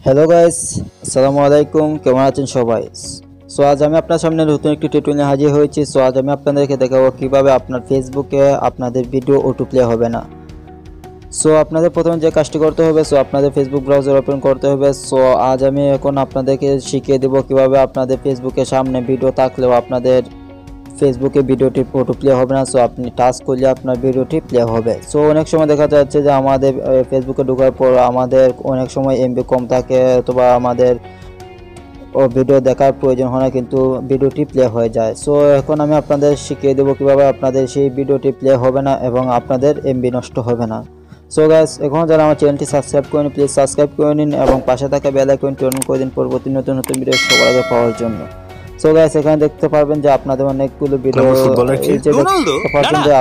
Hello guys, আসসালামু আলাইকুম। কেমন আছেন সবাই? সো আজ আমি আপনার সামনে নতুন একটি টিউটোরিয়াল হাজির হয়েছি। সো আজ আমি আপনাদেরকে দেখাবো কিভাবে আপনার ফেসবুকে আপনাদের ভিডিও অটো প্লে হবে না। সো আপনাদের প্রথমে যে কাজটি করতে হবে, আপনাদের ফেসবুক ব্রাউজার ওপেন করতে হবে। সো আজ আমি এখন আপনাদেরকে শিখিয়ে দেব কিভাবে আপনাদের ফেসবুকের সামনে ভিডিও থাকলেও আপনাদের ফেসবুকে ভিডিওটি অটো প্লে হবে না। সো আপনি টাচ করলে আপনার ভিডিওটি প্লে হবে। সো অনেক সময় দেখা যাচ্ছে যে আমাদের ফেসবুকে ঢোকার পর আমাদের অনেক সময় এমবি কম থাকে, অথবা আমাদের ভিডিও দেখার প্রয়োজন হয় না, কিন্তু ভিডিওটি প্লে হয়ে যায়। সো এখন আমি আপনাদের শিখিয়ে দেবো কিভাবে আপনাদের সেই ভিডিওটি প্লে হবে না এবং আপনাদের এমবি নষ্ট হবে না। সো গাইস, এখন যারা আমার চ্যানেলটি সাবস্ক্রাইব করেন প্লিজ সাবস্ক্রাইব করে নিন এবং পাশে থাকা বেল আইকনটি অন করে দিন পরবর্তী নতুন নতুন ভিডিও সবার আগে পাওয়ার জন্য। সো গাইস, এখানে দেখতে পারবেন যে আপনাদের অনেকগুলো ভিডিও দেখতে পাচ্ছেন যে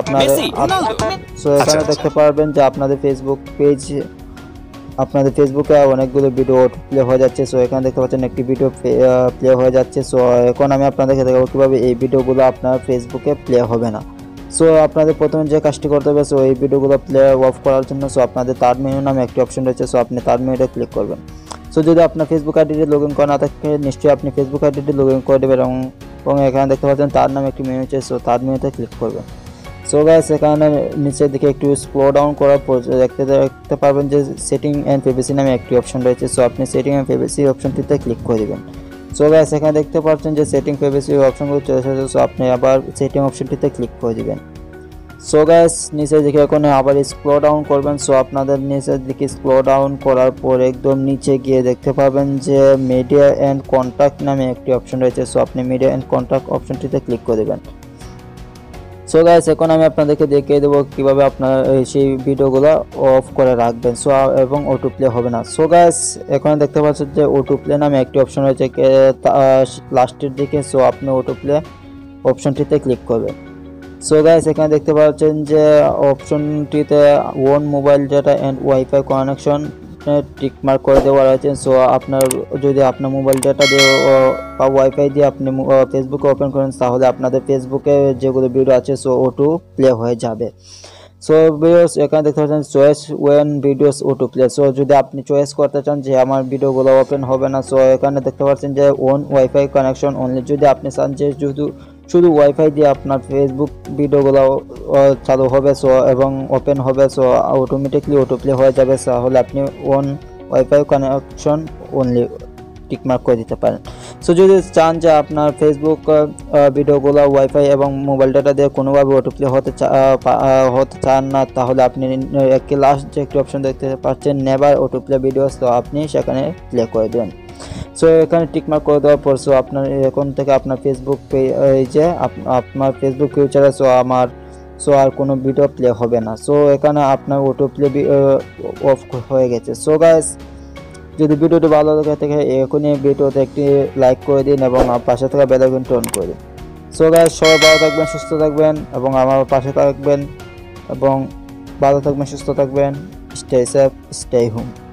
এখানে দেখতে পারবেন যে আপনাদের ফেসবুক পেজ, আপনাদের ফেসবুকে অনেকগুলো ভিডিও প্লে হয়ে যাচ্ছে। সো এখানে দেখতে পাচ্ছেন একটি ভিডিও প্লে হয়ে যাচ্ছে। সো এখন আমি আপনাদেরকে দেখাবো কিভাবে এই ভিডিওগুলো আপনার ফেসবুকে প্লে হবে না। সো আপনাদের প্রথমে যে কাজটি করতে হবে, সো এই ভিডিওগুলো প্লে অফ করার জন্য আপনাদের থার্ড মেনু নামে একটি অপশন রয়েছে। সো আপনি থার্ড মেনুতে ক্লিক করবেন। সো যদি আপনার ফেসবুক আইডিটি লগ ইন করা না থাকে, নিশ্চয়ই আপনি ফেসবুক আইডিটি লগ ইন করে দেবেন এবং এখানে দেখতে পাচ্ছেন তার নামে একটি মেনু রয়েছে। সো থার্ড মেনুতে ক্লিক করবেন। সো গাইস, এখানে নিচের দিকে একটু স্ক্রল ডাউন করার পর দেখতে পারবেন যে সেটিং এন্ড প্রাইভেসি নামে একটি অপশন রয়েছে। সো আপনি সেটিং এন্ড প্রাইভেসি অপশনটিতে ক্লিক করে দিবেন। সো গাইস, এখানে দেখতে পাচ্ছেন যে সেটিং প্রাইভেসি অপশনগুলো চলে এসেছে। সো আপনি আবার সেটিং অপশনটিতে ক্লিক করে দিবেন। সো গাইস, নিচের দিকে এখন আবার স্ক্রল ডাউন করবেন। সো আপনাদের নিচের দিকে স্ক্রল ডাউন করার পর একদম নিচে গিয়ে দেখতে পাবেন যে মিডিয়া এন্ড কন্টাক্ট নামে একটি অপশন রয়েছে। সো আপনি মিডিয়া এন্ড কন্টাক্ট অপশনটিতে ক্লিক করে দেবেন। সো গাইস, এখন আমি আপনাদেরকে দেখিয়ে দেবো কিভাবে আপনার সেই ভিডিওগুলো অফ করে রাখবেন সো এবং অটো প্লে হবে না। সো গাইস, এখন দেখতে পাচ্ছেন যে অটো প্লে নামে একটি অপশন রয়েছে লাস্টের দিকে। সো আপনি অটো প্লে অপশনটিতে ক্লিক করবেন। সো গাইস, এখানে দেখতে পাচ্ছেন যে অপশনটিতে on mobile data and wifi connection tick mark করে দেওয়া রয়েছে। সো আপনার যদি আপনার মোবাইল ডাটা দিয়ে বা ওয়াইফাই দিয়ে আপনি ফেসবুকে ওপেন করেন, তাহলে আপনাদের ফেসবুকে যেগুলো ভিডিও আছে সো অটো প্লে হয়ে যাবে। সো ভিডিওস, এখানে দেখতে পাচ্ছেন choice when videos auto play. So যদি আপনি চয়েস করতে চান যে আমার ভিডিওগুলো ওপেন হবে না, সো এখানে দেখতে পাচ্ছেন যে ওন ওয়াইফাই কানেকশন অনলি। যদি আপনি চান যে শুধু ওয়াইফাই দিয়ে আপনার ফেসবুক ভিডিওগুলো চালু হবে সো এবং ওপেন হবে, সো অটোমেটিকলি অটো প্লে হয়ে যাবে, তাহলে আপনি on wifi connection only tick mark করে দিতে পারেন। সো যদি চান যে আপনার ফেসবুক ভিডিওগুলো ওয়াইফাই এবং মোবাইল ডাটা দিয়ে কোনোভাবে অটো প্লে হতে চান না, তাহলে আপনি একটি লাস্ট যে একটি অপশন দেখতে পাচ্ছেন নেভার অটো প্লে ভিডিওস, তো আপনি সেখানে প্লে করে দেবেন। সো এখানে টিকমার্ক করে দেওয়ার পর আপনার এখন থেকে আপনার ফেসবুক পেজে আপনার ফেসবুক ফিউচারে আর কোনো ভিডিও প্লে হবে না। সো এখানে আপনার অটো প্লে অফ হয়ে গেছে। সো গাইস, যদি ভিডিওটি ভালো লাগে থাকে এখনই ভিডিওতে একটি লাইক করে দিন এবং পাশে থাকা বেল আইকনটি অন করে দিন। সো গাইস, সবাই ভালো থাকবেন, সুস্থ থাকবেন এবং আমার পাশে থাকবেন এবং ভালো থাকবেন, সুস্থ থাকবেন। Stay safe, stay home.